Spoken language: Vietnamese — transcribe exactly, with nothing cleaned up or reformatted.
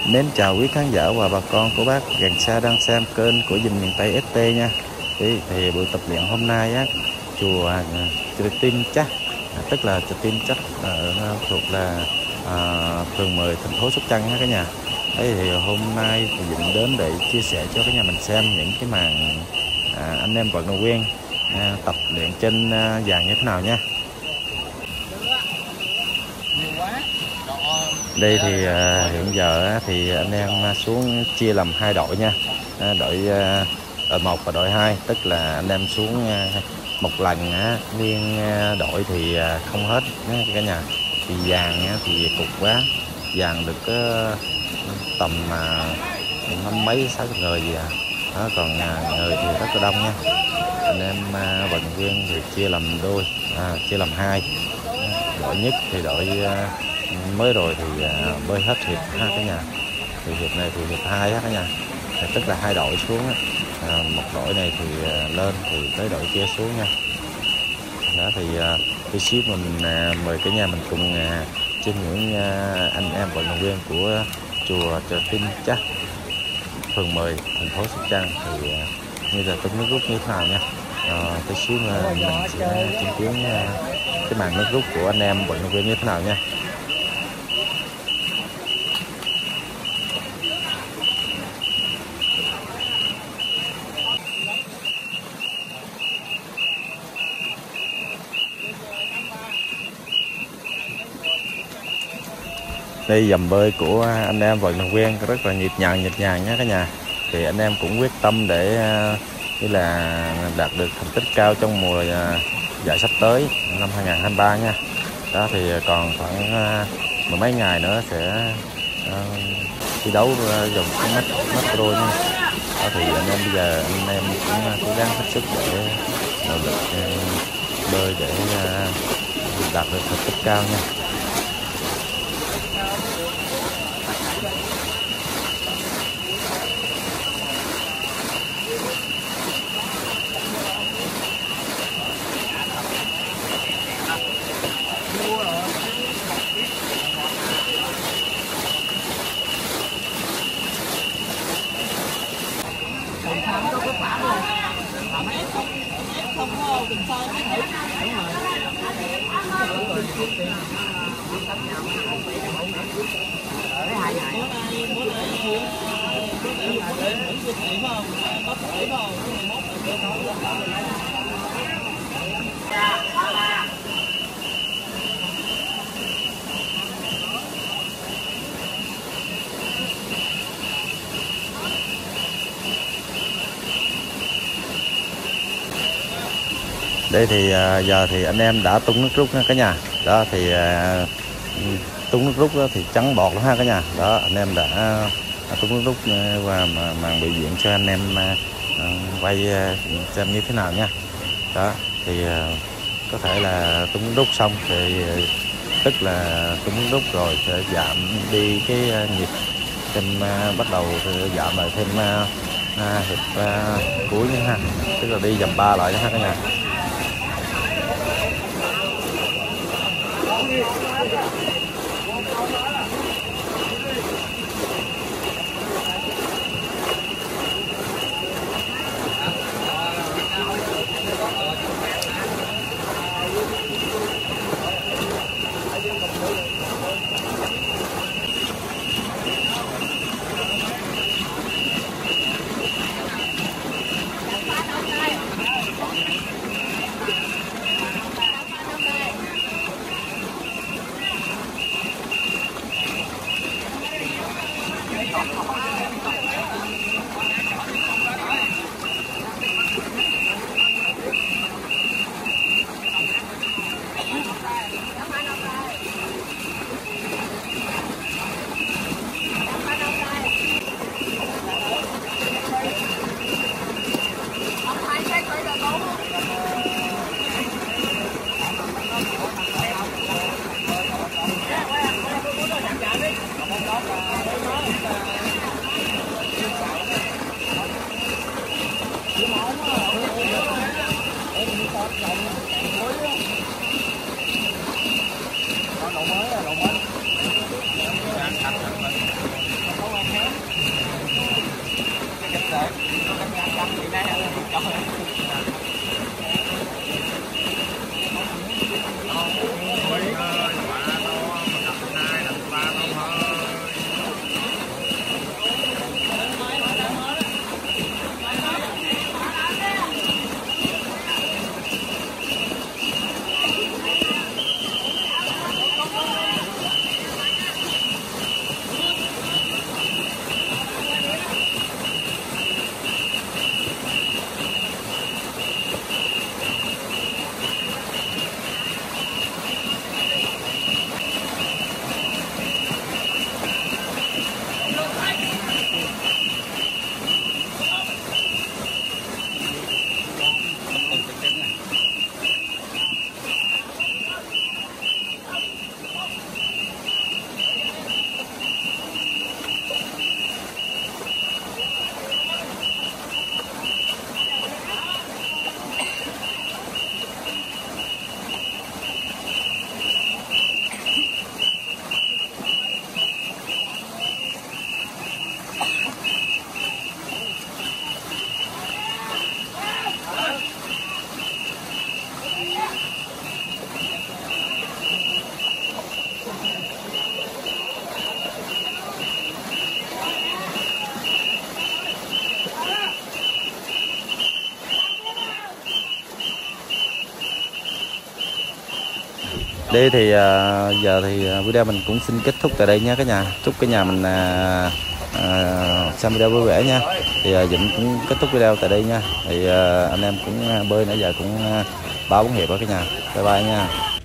Mến chào quý khán giả và bà con của bác gần xa đang xem kênh của Dình Miền Tây ét tê nha. Thì, thì buổi tập luyện hôm nay á, chùa Chùa Tim Chắc, tức là chùa Tim Chắc ở thuộc là à, phường mười thành phố Sóc Trăng nha cả nhà. Đấy thì hôm nay thì Dình đến để chia sẻ cho cả nhà mình xem những cái màn à, anh em vận động viên à, tập luyện trên à, vàng như thế nào nha. Đây thì à, hiện giờ thì anh em xuống chia làm hai đội nha, à, đội à, đội một và đội hai, tức là anh em xuống à, một lần á, nguyên đội thì à, không hết cả nhà. Thì vàng á, thì cục quá, vàng được uh, tầm à, năm mấy sáu chục người gì à, đó, còn à, người thì rất là đông nha. Anh em à, vận động viên thì chia làm đôi, à, chia làm hai. Đội nhất thì đội à, mới rồi thì à, bơi hết hiệp ha cả nhà. Thì hiệp này thì hiệp hai á cả nhà, thì tức là hai đội xuống á. À, một đội này thì à, lên thì tới đội kia xuống nha. Đó thì à, tí xíu mình à, mời cả nhà mình cùng à, chiêm ngưỡng à, anh em vận động viên của chùa Chùa Tim Chắc, phường mười thành phố Sóc Trăng thì à, như là tung nước rút như thế nào nha. À, tí xíu à, mình sẽ chứng kiến à, cái màn nước rút của anh em vận động viên như thế nào nha. Đây dầm bơi của anh em vận động viên rất là nhịp nhàng nhịp nhàng nhé cả nhà. Thì anh em cũng quyết tâm để như là đạt được thành tích cao trong mùa giải sắp tới năm hai nghìn không trăm hai mươi ba nha. Đó thì còn khoảng mười mấy ngày nữa sẽ thi đấu dòng macro nha. Đó thì anh em bây giờ anh em cũng cố gắng hết sức để nỗ lực bơi để đạt được thành tích cao nha. Đây thì à, giờ thì anh em đã tung nước rút nha cả nhà. Đó thì à, tung nước rút thì trắng bọt lắm ha cả nhà. Đó anh em đã, đã tung nước rút và mà, màn biểu diễn cho anh em à, quay xem như thế nào nha. Đó thì à, có thể là tung nước rút xong thì tức là tung nước rút rồi sẽ giảm đi cái nhịp, thêm à, bắt đầu giảm lại thêm à, à, hiệp à, cuối nữa ha, tức là đi vòng ba lại ha cả nhà. Đi thì uh, giờ thì video mình cũng xin kết thúc tại đây nha cả nhà. Chúc cả nhà mình uh, uh, xem video vui vẻ nha. Thì uh, Dũng cũng kết thúc video tại đây nha. Thì uh, anh em cũng bơi nãy giờ cũng uh, ba bốn hiệp đó cả nhà. Bye bye nha.